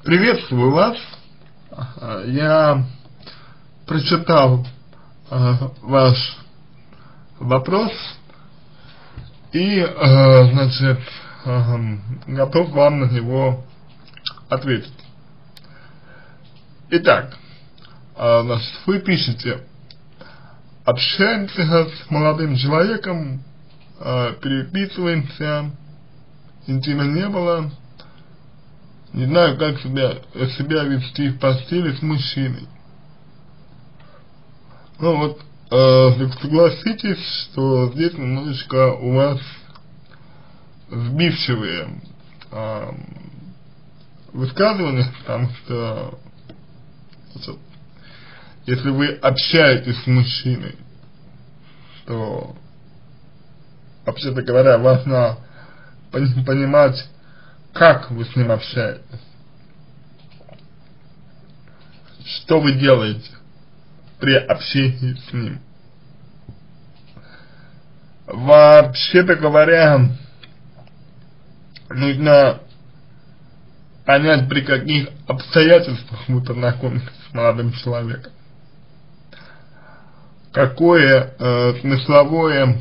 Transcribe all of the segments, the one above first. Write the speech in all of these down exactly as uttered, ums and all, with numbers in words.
Приветствую вас. Я прочитал э, ваш вопрос и, э, значит, э, готов вам на него ответить. Итак, э, значит, вы пишете: общаемся с молодым человеком, э, переписываемся, интима не было. Не знаю, как себя, себя вести в постели с мужчиной. Ну вот, э, согласитесь, что здесь немножечко у вас сбивчивые э, высказывания, потому что значит, если вы общаетесь с мужчиной, то, вообще-то говоря, важно понимать, как вы с ним общаетесь, что вы делаете при общении с ним. Вообще-то говоря, нужно понять, при каких обстоятельствах вы познакомились с молодым человеком, какое э, смысловое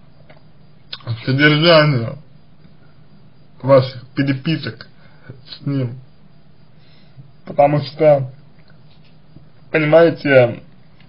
содержание ваших переписок с ним, потому что, понимаете,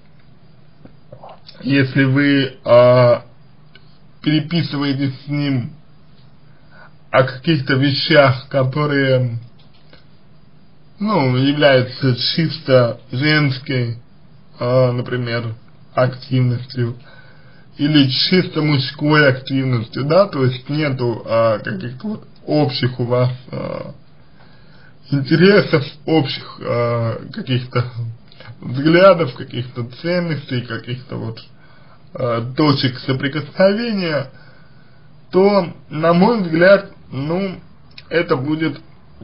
если вы э, переписываетесь с ним о каких-то вещах, которые, ну, являются чисто женской, э, например, активностью, или чисто мужской активностью, да, то есть нету э, каких-то вот общих у вас э, интересов, общих э, каких-то взглядов, каких-то ценностей, каких-то вот э, точек соприкосновения, то, на мой взгляд, ну, это будет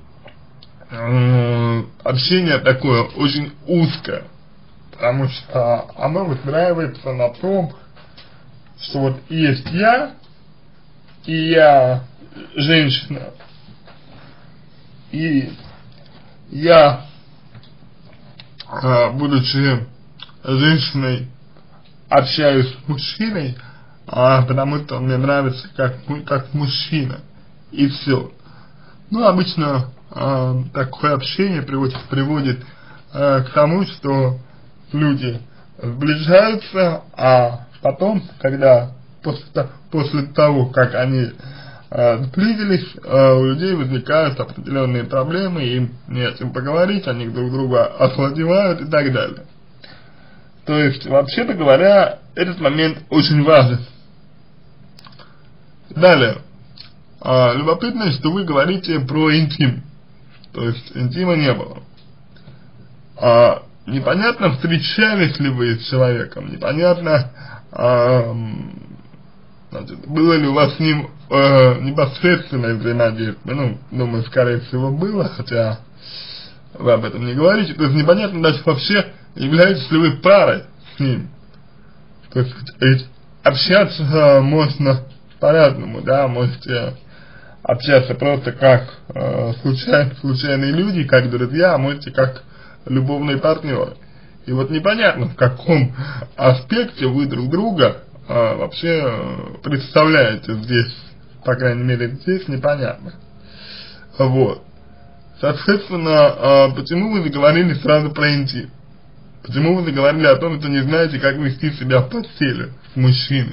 э, общение такое очень узкое, потому что оно выстраивается на том, что вот есть я, и я женщина, и я, э, будучи женщиной, общаюсь с мужчиной, а, потому что мне нравится как, как мужчина, и все. Ну, обычно э, такое общение приводит, приводит э, к тому, что люди сближаются, а потом, когда после, после того, как они э, сблизились, э, у людей возникают определенные проблемы, им не о чем поговорить, они друг друга охладевают и так далее. То есть, вообще-то говоря, этот момент очень важен. Далее, э, любопытно, что вы говорите про интим, то есть интима не было. Э, непонятно, встречались ли вы с человеком, непонятно, э, значит, было ли у вас с ним э, непосредственное взаимодействие. Ну, думаю, скорее всего было, хотя вы об этом не говорите. То есть непонятно даже вообще, являетесь ли вы парой с ним. То есть ведь общаться э, можно по-разному, да, можете общаться просто как э, случай, случайные люди, как друзья, а можете как любовные партнеры. И вот непонятно, в каком аспекте вы друг друга э, вообще э, представляете здесь, по крайней мере здесь непонятно. Вот. Соответственно, э, почему вы заговорили сразу про интим? Почему вы заговорили о том, что не знаете, как вести себя в постели с мужчиной?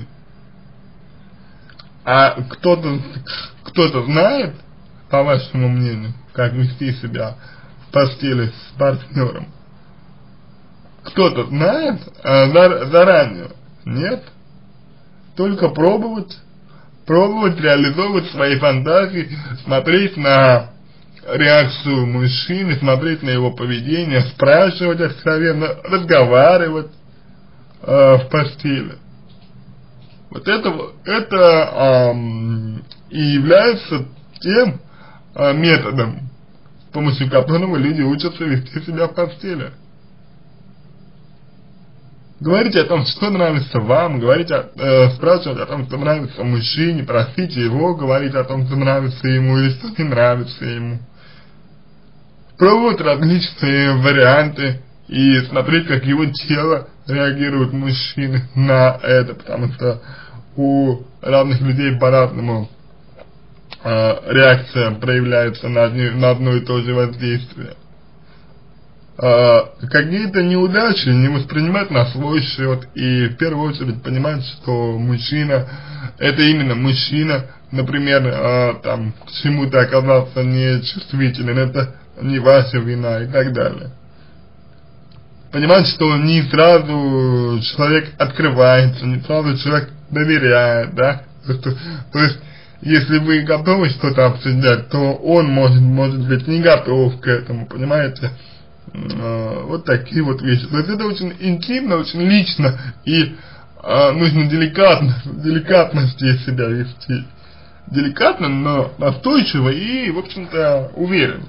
А кто-то кто-то знает, по вашему мнению, как вести себя в постели с партнером? Кто-то знает а, зар, заранее? Нет? Только пробовать, пробовать реализовывать свои фантазии, смотреть на реакцию мужчины, смотреть на его поведение, спрашивать откровенно, разговаривать э, в постели. Вот это, это эм, и является тем э, методом, с помощью которого люди учатся вести себя в постели. Говорите о том, что нравится вам, говорите, э, спрашивать о том, что нравится мужчине, просите его говорить о том, что нравится ему или что не нравится ему. пробовать различные варианты и смотреть, как его тело реагирует мужчины на это, потому что у разных людей по-разному э, реакция проявляется на, одни, на одно и то же воздействие. Э, какие-то неудачи не воспринимать на свой счет и в первую очередь понимать, что мужчина это именно мужчина, например, э, там к чему-то оказался нечувствителен, это не ваша вина и так далее. Понимать, что не сразу человек открывается, не сразу человек доверяет, да, то, то есть, если вы готовы что-то обсуждать, то он может, может быть не готов к этому, понимаете, э, вот такие вот вещи, то есть это очень интимно, очень лично, и э, нужно деликатно, деликатности себя вести, деликатно, но настойчиво и, в общем-то, уверенно.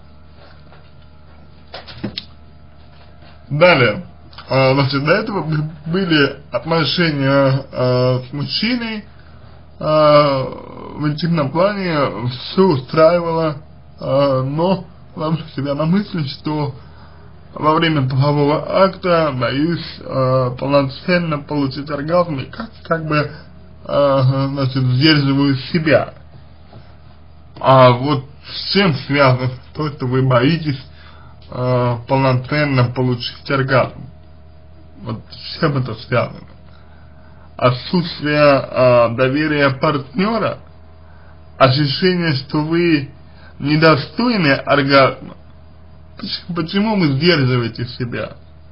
Далее, а, значит, до этого были отношения а, с мужчиной, а, в интимном плане все устраивало, а, но ловлю себя на мысли, что во время полового акта боюсь а, полноценно получить оргазм и как, как бы, а, значит, сдерживаю себя. А вот с чем связано то, что вы боитесь Э, полноценно получить оргазм? Вот с чем это связано? Отсутствие э, доверия партнера, ощущение, что вы недостойны оргазма. Почему, почему вы сдерживаете себя?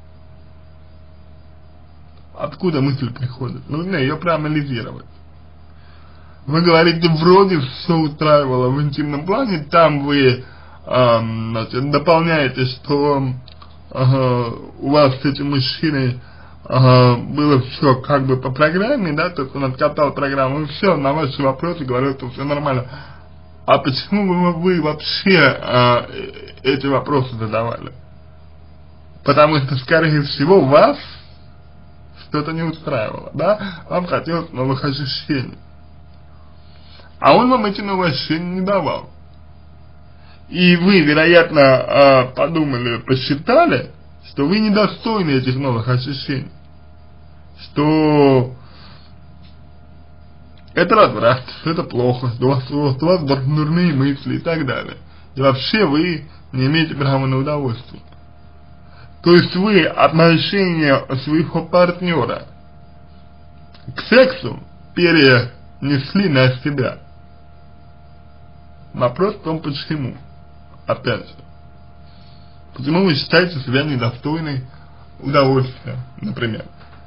Откуда мысль приходит? Нужно ее проанализировать. Вы говорите, вроде все устраивало в интимном плане, там вы А, значит, дополняете, что ага, у вас с этим мужчиной ага, было все как бы по программе, да, то есть он откатал программу, и все, на ваши вопросы говорят, что все нормально. А почему вы, вы вообще а, эти вопросы задавали? Потому что, скорее всего, вас что-то не устраивало, да, вам хотелось новых ощущений. А он вам эти новые ощущения не давал. И вы, вероятно, подумали, посчитали, что вы недостойны этих новых ощущений, что это разврат, что это плохо, что у вас, что у вас дурные мысли и так далее. И вообще вы не имеете права на удовольствие. То есть вы отношение своего партнера к сексу перенесли на себя. Вопрос в том, почему. Опять же, почему вы считаете себя недостойной удовольствия, например?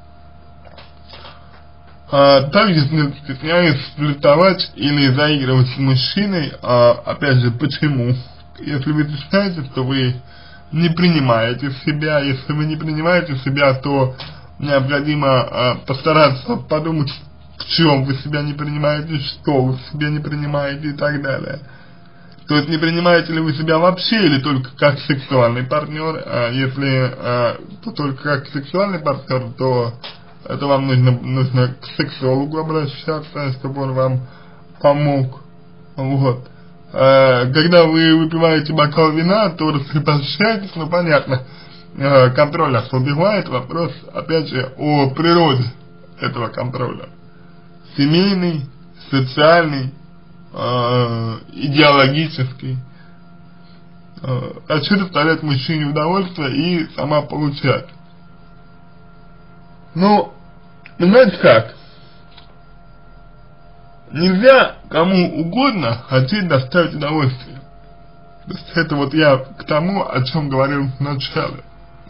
А, также стесняюсь флиртовать или заигрывать с мужчиной, а, опять же, почему? Если вы считаете, что вы не принимаете себя, если вы не принимаете себя, то необходимо а, постараться подумать, в чем вы себя не принимаете, что вы себя не принимаете и так далее. То есть не принимаете ли вы себя вообще или только как сексуальный партнер? А если а, то только как сексуальный партнер, то это вам нужно, нужно к сексологу обращаться, чтобы он вам помог. Вот. А, когда вы выпиваете бокал вина, то раскрепощаетесь, ну понятно, а, контроль ослабевает. Вопрос, опять же, о природе этого контроля. Семейный, социальный, Uh, идеологический, uh, хочу доставлять мужчине удовольствие и сама получать. Ну, знаете как, нельзя кому угодно хотеть доставить удовольствие. То есть это вот я к тому, о чем говорил в начале.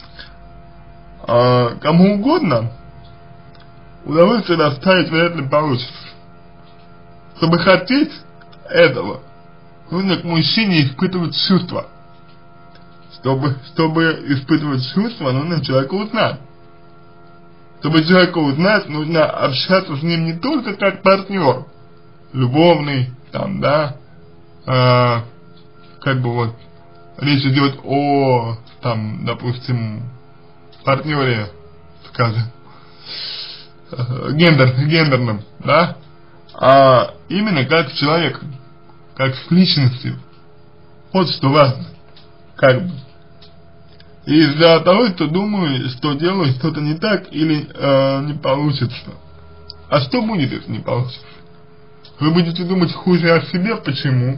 Uh, кому угодно удовольствие доставить вряд ли получится. Чтобы хотеть этого, нужно к мужчине испытывать чувства. Чтобы, чтобы испытывать чувства, нужно человека узнать. Чтобы человека узнать, нужно общаться с ним не только как партнер, любовный, там, да, э, как бы вот, речь идет о, там, допустим, партнере, скажем, э, гендер, гендерном, да, а именно как человек, как с личностью. Вот что важно. как бы. Из-за того, что думаю, что делаю что-то не так или э, не получится. А что будет, если не получится? Вы будете думать хуже о себе, почему?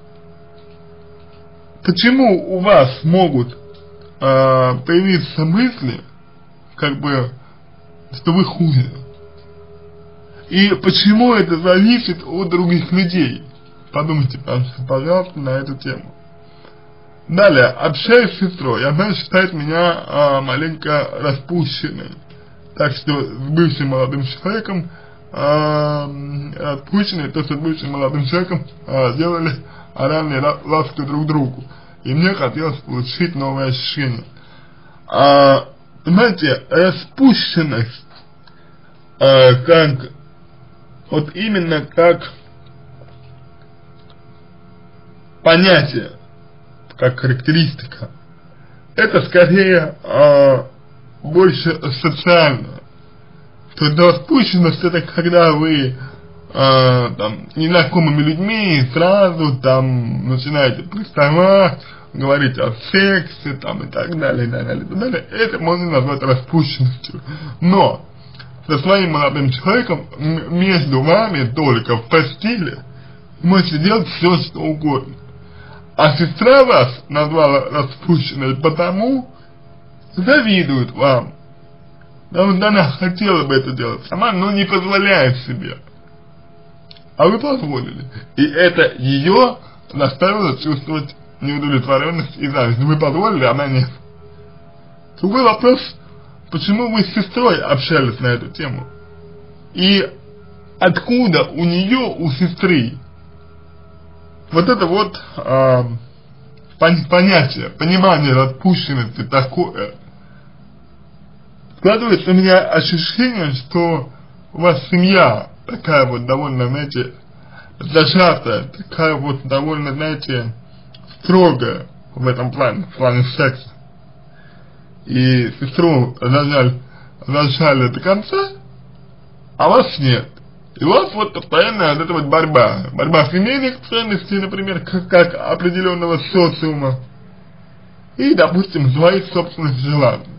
Почему у вас могут э, появиться мысли, как бы, что вы хуже? И почему это зависит от других людей? Подумайте, пожалуйста, на эту тему. Далее, общаюсь с сестрой, она считает меня а, маленько распущенной. Так что с бывшим молодым человеком, а, распущенной, то, что с бывшим молодым человеком а, делали оральные ласки друг другу. И мне хотелось получить новое ощущение. А, понимаете, распущенность, а, как, вот именно как понятие, как характеристика, это скорее э, больше социальное. То есть распущенность — это когда вы э, там, незнакомыми людьми сразу там начинаете приставать, говорить о сексе там, и так далее, и так далее, и так далее. Это можно назвать распущенностью. Но со своим молодым человеком между вами только в постели можете делать все, что угодно. А сестра вас назвала распущенной потому, что завидует вам. Потому что она хотела бы это делать сама, но не позволяет себе. А вы позволили. И это ее заставило чувствовать неудовлетворенность и зависть. Вы позволили, а она нет. Другой вопрос, почему вы с сестрой общались на эту тему? И откуда у нее, у сестры, вот это вот э, понятие, понимание распущенности такое. Складывается у меня ощущение, что у вас семья такая вот довольно, знаете, зажатая, такая вот довольно, знаете, строгая в этом плане, в плане секса. И сестру зажали, зажали до конца, а вас нет. И у вас вот постоянно вот эта вот борьба. Борьба семейных ценностей, например, как, как определенного социума. И, допустим, своих собственных желаний.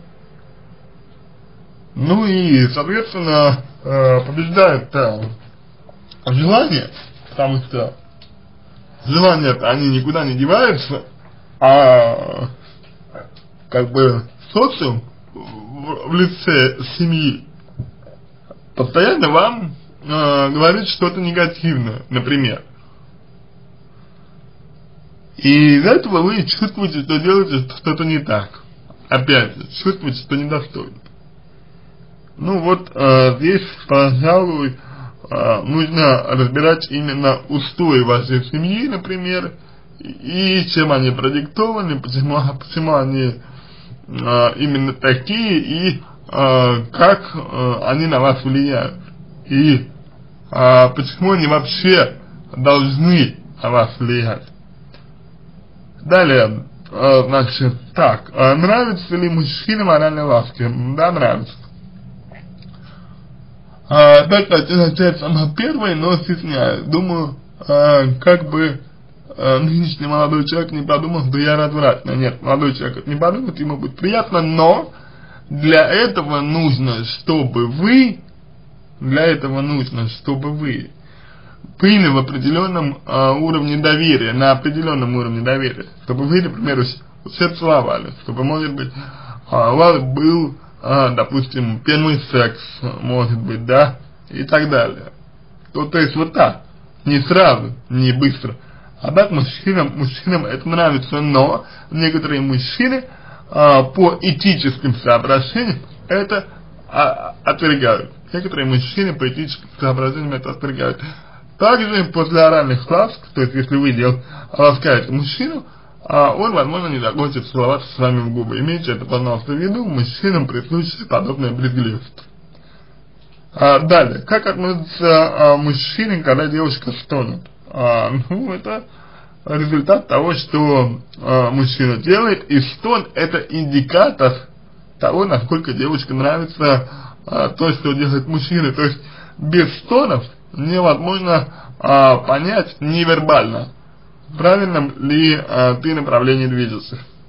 Ну и, соответственно, побеждают желания, потому что желания-то они никуда не деваются, а как бы социум в лице семьи постоянно вам э, говорит что-то негативное, например. И из-за этого вы чувствуете, что делаете что-то не так. Опять же, чувствуете, что недостойно. Ну вот э, здесь, пожалуй, э, нужно разбирать именно устои вашей семьи, например, и, и чем они продиктованы, почему, почему они э, именно такие, и э, как э, они на вас влияют. И э, почему они вообще должны на вас влиять. Далее, э, значит, так, э, нравится ли мужчинам оральные ласки? Да, нравится. А, так, хочу начать сама первой, но стесняюсь. Думаю, а, как бы а, нынешний молодой человек не подумал, что я развратный. Нет, молодой человек не подумает, ему будет приятно, но для этого нужно, чтобы вы, для этого нужно, чтобы вы были в определенном а, уровне доверия, на определенном уровне доверия, чтобы вы, например, все целовали, чтобы, может быть, а, у вас был, а, допустим, первый секс, может быть, да, и так далее. То, то есть вот так, не сразу, не быстро. А так мужчинам, мужчинам это нравится, но некоторые мужчины а, по этическим соображениям это а, отвергают. Некоторые мужчины по этическим соображениям это отвергают. Также после оральных ласк, то есть если вы дел, ласкаете мужчину, а он, возможно, не захочет целоваться с вами в губы. Имейте это, пожалуйста, в виду, мужчинам присуща подобная брезгливость. А, далее, как относятся а, мужчины, когда девушка стонет? А, ну, это результат того, что а, мужчина делает, и стон — это индикатор того, насколько девушке нравится а, то, что делает мужчина. То есть без стонов невозможно а, понять невербально, в правильном ли а, ты направлении движешься.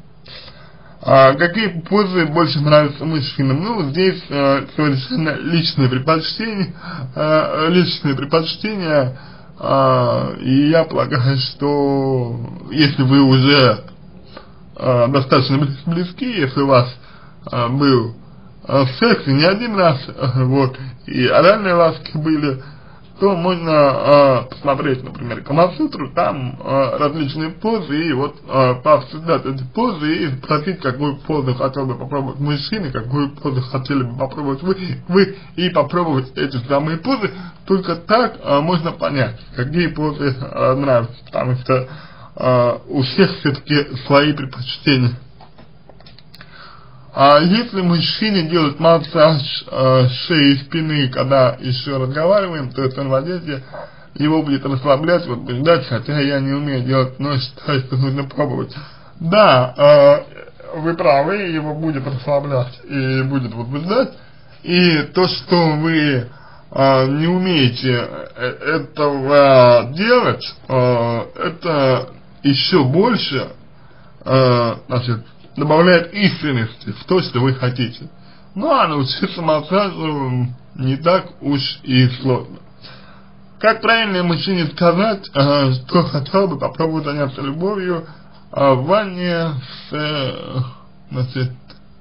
А, какие позы больше нравятся мужчинам? Ну, здесь а, совершенно личные предпочтения, а, личные предпочтения, а, и я полагаю, что если вы уже а, достаточно близки, если у вас а, был а, секс не один раз, а, вот, и оральные ласки были, то можно э, посмотреть, например, Камасутру, там э, различные позы, и вот э, пообсуждать эти позы и спросить, какую позу хотел бы попробовать мужчины, какую позу хотели бы попробовать вы, вы и попробовать эти самые позы. Только так э, можно понять, какие позы э, нравятся, потому что э, у всех все-таки свои предпочтения. А если мужчине делать массаж э, шеи и спины, когда еще разговариваем, то это в одежде его будет расслаблять, возбуждать, хотя я не умею делать, но считаю, что нужно пробовать. Да, э, вы правы, его будет расслаблять и будет возбуждать, и то, что вы э, не умеете этого делать, э, это еще больше, э, значит, добавляет искренности в то, что вы хотите. Ну а научиться массажу не так уж и сложно. Как правильно мужчине сказать, э, что хотел бы попробовать заняться любовью э, в ванне с э, значит,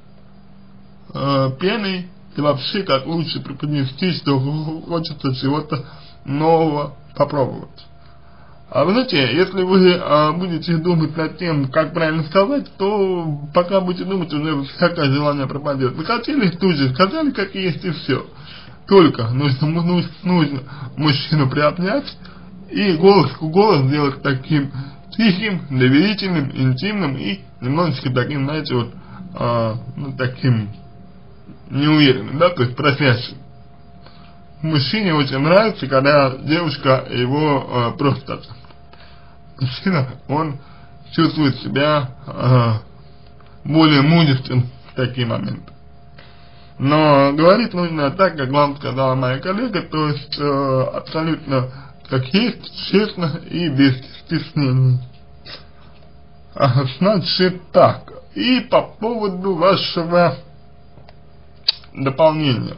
э, пеной, и вообще как лучше преподнести, что хочется чего-то нового попробовать. А вы знаете, если вы а, будете думать над тем, как правильно сказать, то пока будете думать, уже всякое желание пропадет. Вы хотели, тут же сказали, как есть, и все. Только нужно, нужно, нужно мужчину приобнять и голос к голос сделать таким тихим, доверительным, интимным и немножечко таким, знаете, вот, а, ну, таким неуверенным, да, то есть просящим. Мужчине очень нравится, когда девушка его э, просто мужчина, он чувствует себя э, более мужественным в такие моменты. Но говорить нужно так, как вам сказала моя коллега, то есть э, абсолютно как есть, честно и без стеснений. А, значит так, и по поводу вашего дополнения.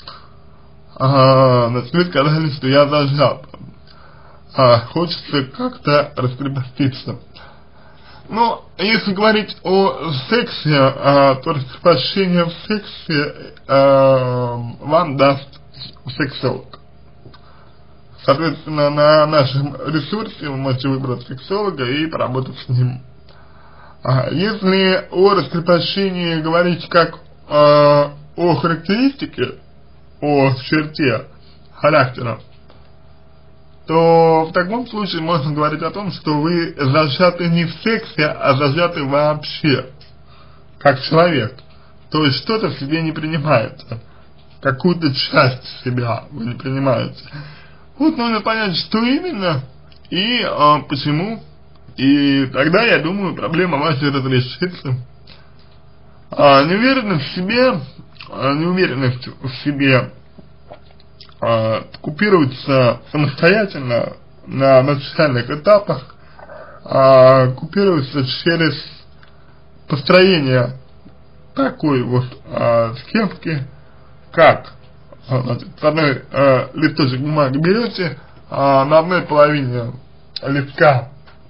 Ага, значит, вы сказали, что я зажат. А, хочется как-то раскрепоститься. Ну, если говорить о сексе, а, то раскрепощение в сексе а, вам даст сексолог. Соответственно, на нашем ресурсе вы можете выбрать сексолога и поработать с ним. А, если о раскрепощении говорить как а, о характеристике, о черте характера, то в таком случае можно говорить о том, что вы зажаты не в сексе, а зажаты вообще, как человек. То есть что-то в себе не принимаете, какую-то часть себя вы не принимаете. Вот нужно понять, что именно и а, почему, и тогда, я думаю, проблема ваша разрешится. А, неуверенность в себе, а, неуверенность в себе а, купируется самостоятельно на начальных этапах, а, купируется через построение такой вот а, схемки, как а, значит, с одной а, листочек бумаги берете, а, на одной половине листка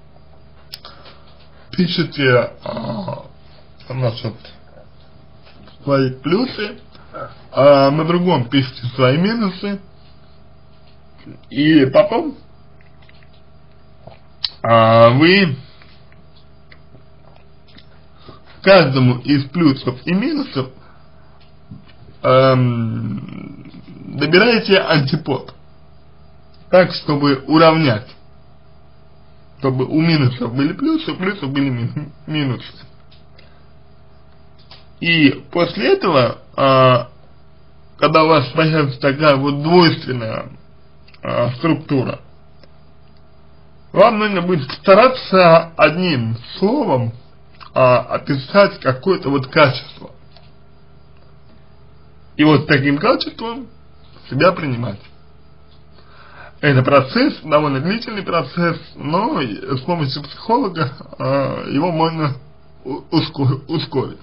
пишите а, значит, свои плюсы, а на другом пишите свои минусы, и потом а, вы каждому из плюсов и минусов эм, добираете антипод, так, чтобы уравнять, чтобы у минусов были плюсы, у плюсов были мин минусы. И после этого, а, когда у вас появится такая вот двойственная а, структура, вам нужно будет стараться одним словом а, описать какое-то вот качество. И вот таким качеством себя принимать. Это процесс, довольно длительный процесс, но с помощью психолога а, его можно ускорить.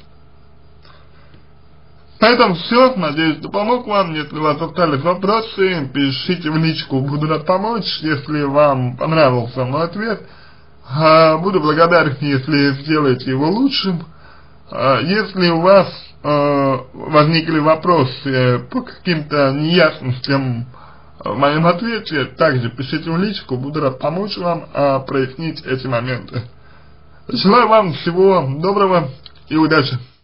Поэтому все, надеюсь, что помог вам. Если у вас остались вопросы, пишите в личку, буду рад помочь. Если вам понравился мой ответ, буду благодарен, если сделаете его лучшим. Если у вас возникли вопросы по каким-то неясностям в моем ответе, также пишите в личку, буду рад помочь вам прояснить эти моменты. Желаю вам всего доброго и удачи!